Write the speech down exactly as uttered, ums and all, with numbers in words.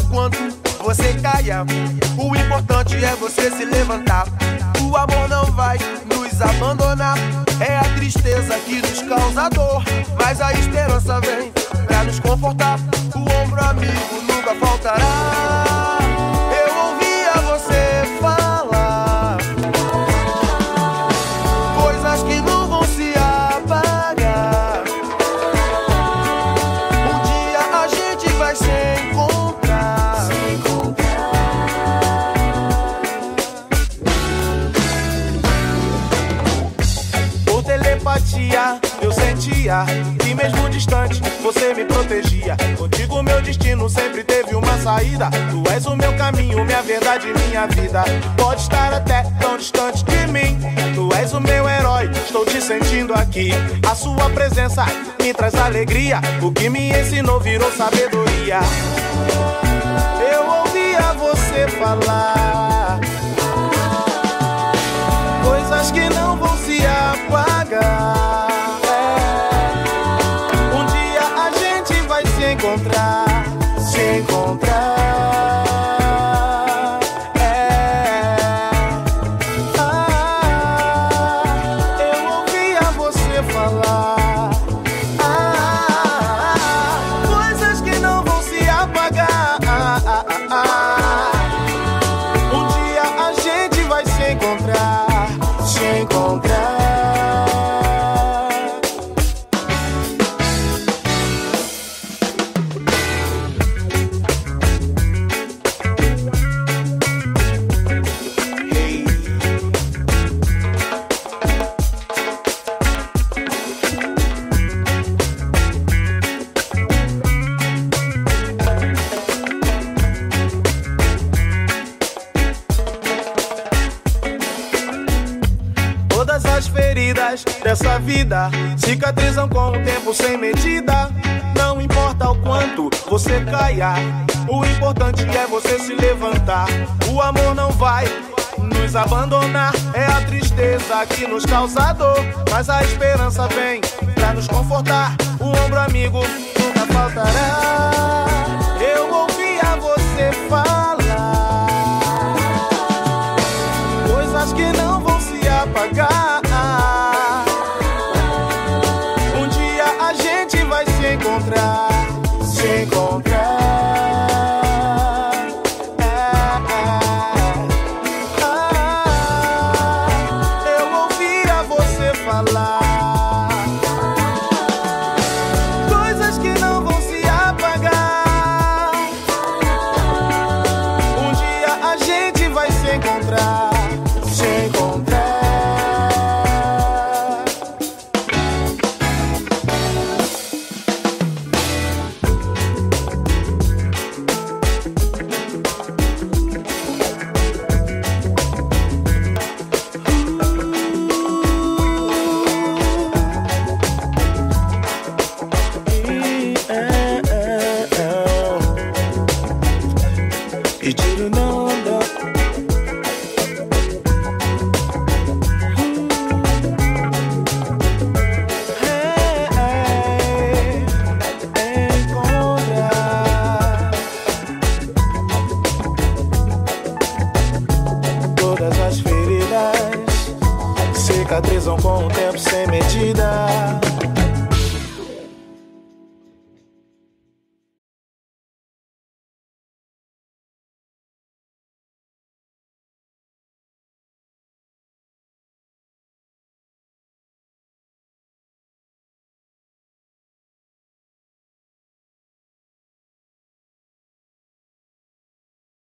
quanto você caia, o importante é você se levantar. O amor não vai nos abandonar, é a tristeza que nos causa dor, mas a esperança vem pra nos confortar. O ombro amigo nunca faltará. Eu ouvia você falar coisas que não vão se apagar. Um dia a gente vai se encontrar. Se encontrar. Por telepatia eu sentia que mesmo distante você me protegia. Contigo meu destino sempre teve uma saída. Tu és o meu caminho, minha verdade, minha vida. Pode estar até tão distante de mim. Tu és o meu herói, estou te sentindo aqui. A sua presença me traz alegria. O que me ensinou virou sabedoria. Eu ouvia você falar coisas que não vão se apagar. Se encontrar, se encontrar, é. Ah, eu ouvia você falar ah, coisas que não vão se apagar. Ah, ah, ah, um dia a gente vai se encontrar, se encontrar. Dessa vida cicatrizam com o tempo sem medida. Não importa o quanto você caia, o importante é você se levantar. O amor não vai nos abandonar, é a tristeza que nos causa dor, mas a esperança vem pra nos confortar. O ombro amigo nunca faltará. Eu ouvia você falar coisas que não vão se apagar. Se encontrar, se encontrar, é, é, ah, eu ouvia você falar coisas que não vão se apagar. Um dia a gente vai se encontrar, se encontrar. Cicatrizam com o tempo sem medida.